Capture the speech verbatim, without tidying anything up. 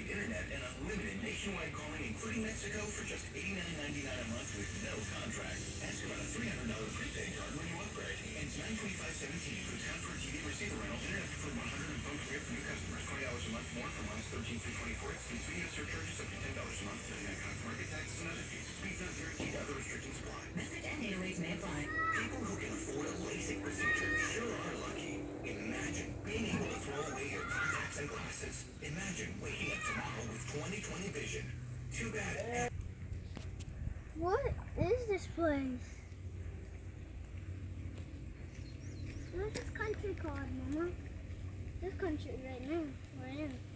internet and unlimited nationwide calling, including Mexico, for just eighty-nine ninety-nine a month with no contract. Ask about a three hundred dollar prepaid card when you upgrade. Ends nine twenty-five seventeen. Includes transfer T V receiver rental, internet for one hundred, and phone free for new customers. twenty dollars a month more for months thirteen through twenty-four. Excludes video surcharges up to ten dollars a month. thirty-nine cents market taxes and other fees. Speeds not guaranteed. Other restrictions apply. Message and data rates may apply. People who can afford a LASIK procedure sure are lucky. Imagine being able to throw away your contacts and glasses. Imagine waking up tomorrow with twenty twenty vision. Too bad. What is this place? What's this country called, Mama? This country right now we're in.